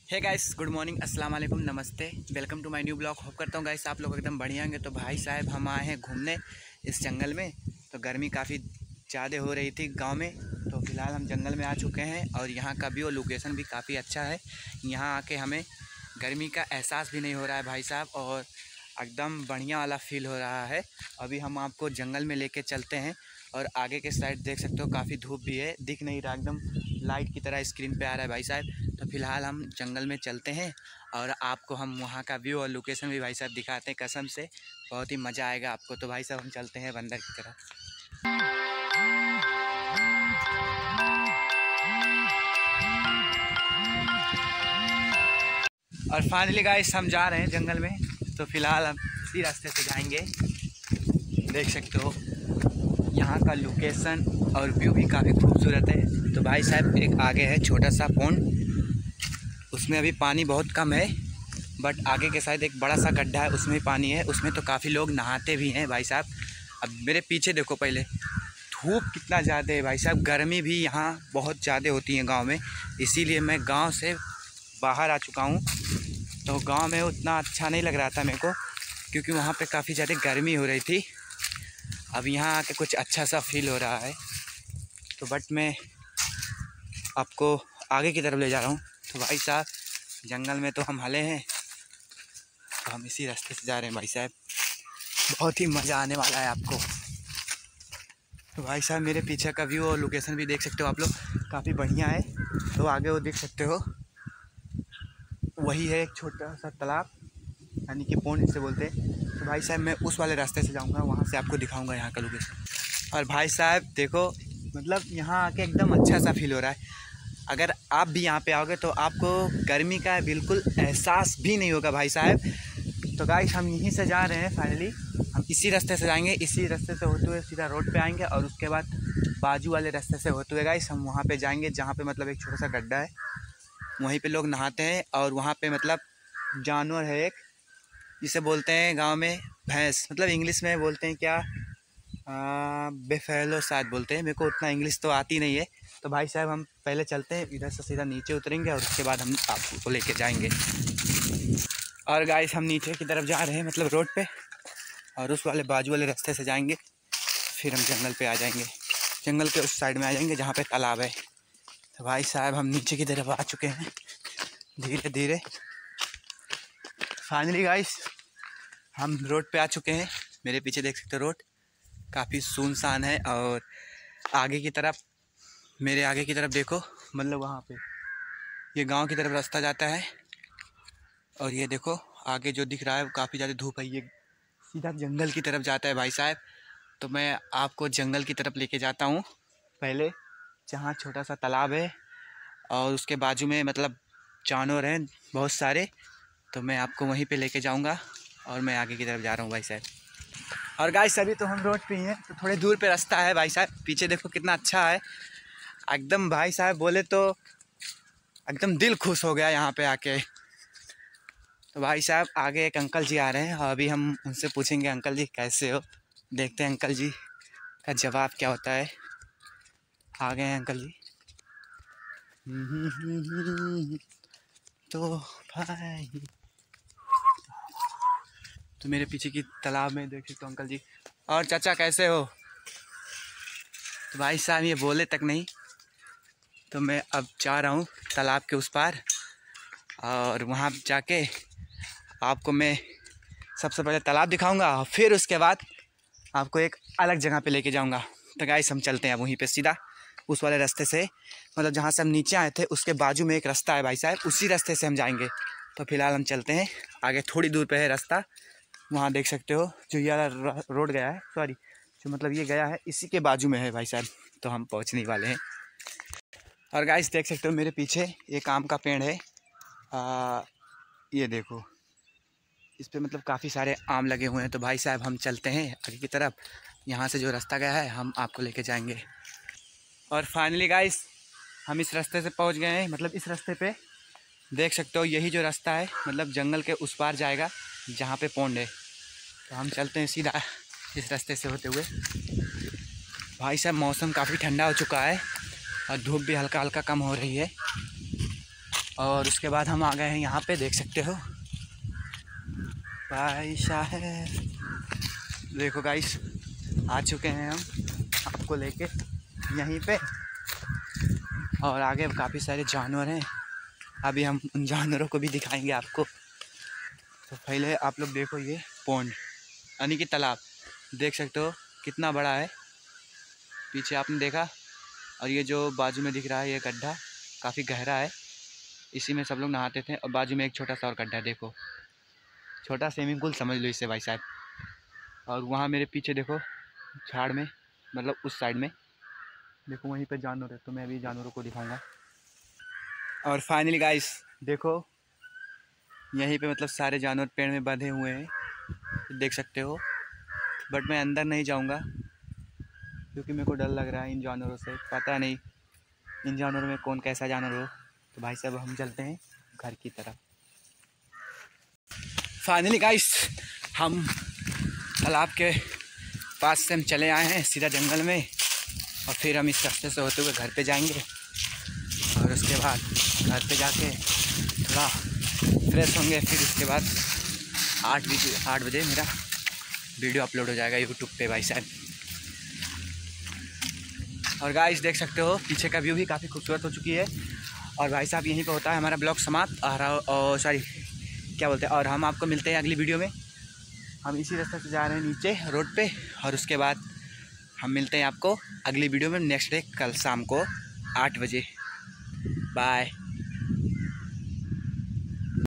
Hey guys, good morning, अस्सलाम वालेकुम, नमस्ते, welcome to my new blog. Hope करता हूँ गाइस आप लोग एकदम बढ़िया होंगे। तो भाई साहब हम आए हैं घूमने इस जंगल में। तो गर्मी काफ़ी ज़्यादा हो रही थी गांव में, तो फिलहाल हम जंगल में आ चुके हैं और यहाँ का व्यू और लोकेशन भी काफ़ी अच्छा है। यहाँ आके हमें गर्मी का एहसास भी नहीं हो रहा है भाई साहब, और एकदम बढ़िया वाला फील हो रहा है। अभी हम आपको जंगल में लेके चलते हैं और आगे के साइड देख सकते हो काफ़ी धूप भी है, दिख नहीं रहा, एकदम लाइट की तरह स्क्रीन पे आ रहा है भाई साहब। तो फिलहाल हम जंगल में चलते हैं और आपको हम वहाँ का व्यू और लोकेशन भी भाई साहब दिखाते हैं। कसम से बहुत ही मज़ा आएगा आपको। तो भाई साहब हम चलते हैं बंदर की तरफ। और फाइनली गाइस हम जा रहे हैं जंगल में। तो फिलहाल हम इसी रास्ते से जाएंगे। देख सकते हो यहाँ का लोकेशन और व्यू भी काफ़ी खूबसूरत है। तो भाई साहब एक आगे है छोटा सा पॉन्ड, उसमें अभी पानी बहुत कम है, बट आगे के साइड एक बड़ा सा गड्ढा है, उसमें पानी है, उसमें तो काफ़ी लोग नहाते भी हैं भाई साहब। अब मेरे पीछे देखो, पहले धूप कितना ज़्यादा है भाई साहब, गर्मी भी यहाँ बहुत ज़्यादा होती है गांव में, इसीलिए मैं गांव से बाहर आ चुका हूँ। तो गांव में उतना अच्छा नहीं लग रहा था मेरे को, क्योंकि वहाँ पे काफ़ी ज़्यादा गर्मी हो रही थी। अब यहाँ आके कुछ अच्छा सा फील हो रहा है। तो बट मैं आपको आगे की तरफ ले जा रहा हूँ। तो भाई साहब जंगल में तो हम हले हैं, तो हम इसी रास्ते से जा रहे हैं भाई साहब। बहुत ही मज़ा आने वाला है आपको। तो भाई साहब मेरे पीछे का व्यू और लोकेशन भी देख सकते हो आप लोग, काफ़ी बढ़िया है। तो आगे वो देख सकते हो, वही है एक छोटा सा तालाब, यानी कि पौंड जिसे बोलते हैं। तो भाई साहब मैं उस वाले रास्ते से जाऊंगा, वहाँ से आपको दिखाऊंगा यहाँ का लोकेशन। और भाई साहब देखो, मतलब यहाँ आके एकदम अच्छा सा फील हो रहा है। अगर आप भी यहाँ पे आओगे तो आपको गर्मी का बिल्कुल एहसास भी नहीं होगा भाई साहब। तो गाइस हम यहीं से जा रहे हैं। फाइनली हम इसी रास्ते से जाएंगे, इसी रास्ते से होते हुए सीधा रोड पे आएंगे, और उसके बाद बाजू वाले रास्ते से होते हुए गाइस हम वहाँ पे जाएंगे जहाँ पे मतलब एक छोटा सा गड्ढा है, वहीं पे लोग नहाते हैं। और वहाँ पे मतलब जानवर है एक, जिसे बोलते हैं गांव में भैंस, मतलब इंग्लिश में बोलते हैं क्या, बेफेलो शायद बोलते हैं, मेरे को उतना इंग्लिश तो आती नहीं है। तो भाई साहब हम पहले चलते हैं, इधर से सीधा नीचे उतरेंगे और उसके बाद हम आपको लेके जाएंगे। और गाइस हम नीचे की तरफ जा रहे हैं, मतलब रोड पे, और उस वाले बाजू वाले रास्ते से जाएंगे, फिर हम जंगल पे आ जाएंगे, जंगल के उस साइड में आ जाएंगे जहाँ पे तालाब है। तो भाई साहब हम नीचे की तरफ आ चुके हैं धीरे धीरे। फाइनली गाइस हम रोड पे आ चुके हैं। मेरे पीछे देख सकते हो रोड काफ़ी सुनसान है, और आगे की तरफ, मेरे आगे की तरफ देखो, मतलब वहाँ पे ये गांव की तरफ रास्ता जाता है। और ये देखो आगे जो दिख रहा है वो काफ़ी ज़्यादा धूप है, ये सीधा जंगल की तरफ जाता है भाई साहब। तो मैं आपको जंगल की तरफ लेके जाता हूँ पहले, जहाँ छोटा सा तालाब है और उसके बाजू में मतलब जानवर हैं बहुत सारे। तो मैं आपको वहीं पे लेके जाऊँगा और मैं आगे की तरफ जा रहा हूँ भाई साहब। और गाइस अभी तो हम रोड पे ही हैं, तो थोड़े दूर पे रास्ता है भाई साहब, पीछे देखो कितना अच्छा है एकदम। भाई साहब बोले तो एकदम दिल खुश हो गया यहाँ पे आके। तो भाई साहब आगे एक अंकल जी आ रहे हैं, और अभी हम उनसे पूछेंगे अंकल जी कैसे हो, देखते हैं अंकल जी का जवाब क्या होता है। आ गए हैं अंकल जी। तो भाई तो मेरे पीछे की तालाब में देख सकते हो अंकल जी। और चाचा कैसे हो? तो भाई साहब ये बोले तक नहीं। तो मैं अब जा रहा हूँ तालाब के उस पार, और वहाँ जाके आपको मैं सबसे पहले तालाब दिखाऊंगा, और फिर उसके बाद आपको एक अलग जगह पे लेके जाऊंगा। तो गाइस हम चलते हैं वहीं पे सीधा उस वाले रास्ते से, मतलब जहाँ से हम नीचे आए थे उसके बाजू में एक रास्ता है भाई साहब, उसी रास्ते से हम जाएंगे। तो फिलहाल हम चलते हैं, आगे थोड़ी दूर पे है रास्ता, वहाँ देख सकते हो जो ये रोड गया है, सॉरी जो मतलब ये गया है इसी के बाजू में है भाई साहब। तो हम पहुँचने वाले हैं। और गाइस देख सकते हो मेरे पीछे एक आम का पेड़ है, ये देखो इस पे मतलब काफ़ी सारे आम लगे हुए हैं। तो भाई साहब हम चलते हैं आगे की तरफ, यहाँ से जो रास्ता गया है हम आपको लेके जाएंगे। और फाइनली गाइस हम इस रास्ते से पहुँच गए हैं, मतलब इस रास्ते पे देख सकते हो यही जो रास्ता है, मतलब जंगल के उस पार जाएगा जहाँ पे पौंड है। तो हम चलते हैं सीधा इस रास्ते से होते हुए। भाई साहब मौसम काफ़ी ठंडा हो चुका है और धूप भी हल्का हल्का कम हो रही है। और उसके बाद हम आ गए हैं यहाँ पे, देख सकते हो भाई साहब। देखो गाइस, आ चुके हैं हम आपको लेके यहीं पे, और आगे काफ़ी सारे जानवर हैं। अभी हम उन जानवरों को भी दिखाएंगे आपको। तो पहले आप लोग देखो, ये पॉन्ड यानी कि तालाब देख सकते हो कितना बड़ा है, पीछे आपने देखा। और ये जो बाजू में दिख रहा है ये गड्ढा काफ़ी गहरा है, इसी में सब लोग नहाते थे। और बाजू में एक छोटा सा और गड्ढा, देखो छोटा स्विमिंग पूल समझ लो इसे भाई साहब। और वहाँ मेरे पीछे देखो झाड़ में, मतलब उस साइड में देखो वहीं पे जानवर है, तो मैं अभी जानवरों को दिखाऊंगा। और फाइनली गाइस देखो, यहीं पे मतलब सारे जानवर पेड़ में बंधे हुए हैं, देख सकते हो। बट मैं अंदर नहीं जाऊंगा क्योंकि मेरे को डर लग रहा है इन जानवरों से, पता नहीं इन जानवरों में कौन कैसा जानवर हो। तो भाई साहब हम चलते हैं घर की तरफ। फाइनली गाइस हम तालाब के पास से हम चले आए हैं सीधा जंगल में, और फिर हम इस रास्ते से होते हुए घर पे जाएंगे। और उसके बाद घर पे जाके थोड़ा फ्रेश होंगे, फिर उसके बाद 8 बजे मेरा वीडियो अपलोड हो जाएगा यूट्यूब पे भाई साहब। और गाइस देख सकते हो पीछे का व्यू भी काफ़ी खूबसूरत हो चुकी है। और भाई साहब यहीं पे होता है हमारा ब्लॉग समाप्त। और सॉरी क्या बोलते हैं, और हम आपको मिलते हैं अगली वीडियो में। हम इसी रास्ते से जा रहे हैं नीचे रोड पे, और उसके बाद हम मिलते हैं आपको अगली वीडियो में नेक्स्ट डे कल शाम को 8 बजे। बाय।